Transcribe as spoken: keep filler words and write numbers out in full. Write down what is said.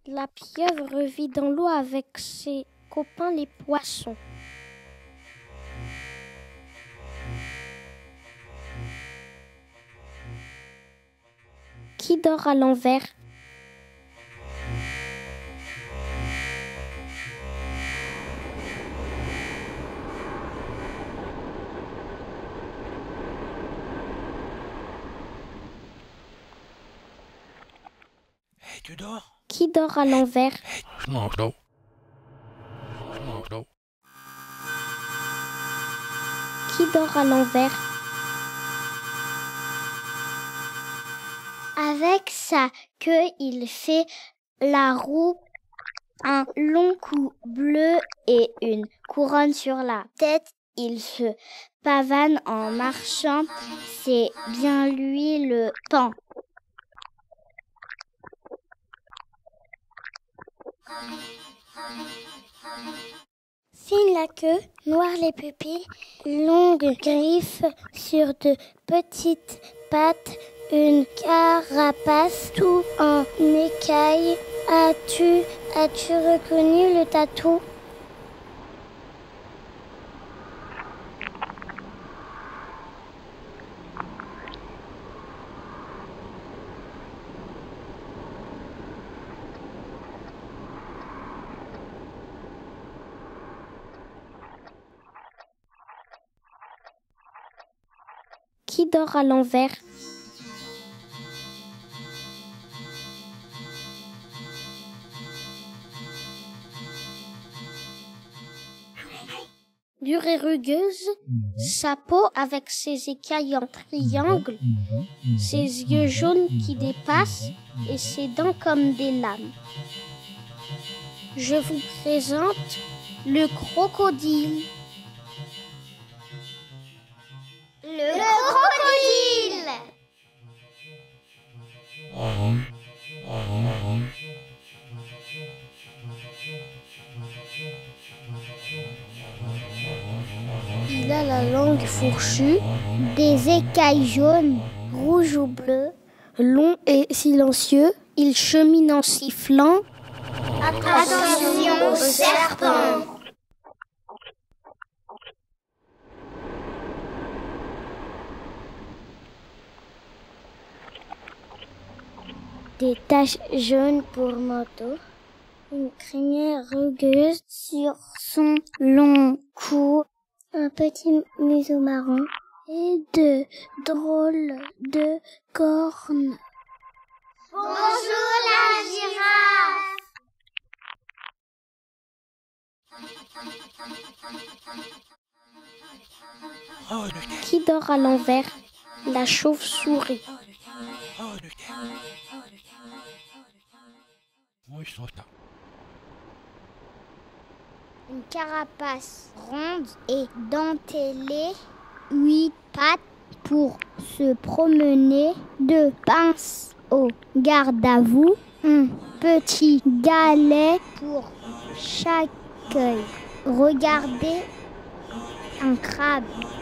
La pieuvre vit dans l'eau avec ses copains les poissons. Qui dort à l'envers? Hey, tu dors? Qui dort à l'envers? Hey, je mange d'eau. Je mange d'eau. Qui dort à l'envers? Avec sa queue, il fait la roue, un long cou bleu et une couronne sur la tête. Il se pavane en marchant, c'est bien lui le pan. Fine la queue, noire les pupilles, longues griffes sur de petites pattes, une carapace tout en écailles. As-tu, as-tu reconnu le tatou? Qui dort à l'envers? Dure et rugueuse, sa peau avec ses écailles en triangle, ses yeux jaunes qui dépassent et ses dents comme des lames. Je vous présente le crocodile. Le, le crocodile. Il a la langue fourchue, des écailles jaunes, rouges ou bleues, long et silencieux. Il chemine en sifflant. Attention au serpent. Des taches jaunes pour manteau, une crinière rugueuse sur son long cou, un petit museau marron et de drôles de cornes. Bonjour la girafe. Oh, le thé. Qui dort à l'envers? La chauve-souris. Oh, le thé. Oui, je trouve ça. Une carapace ronde et dentelée, huit pattes pour se promener, deux pinces au garde à vous, un petit galet pour chaque œil. Regardez un crabe.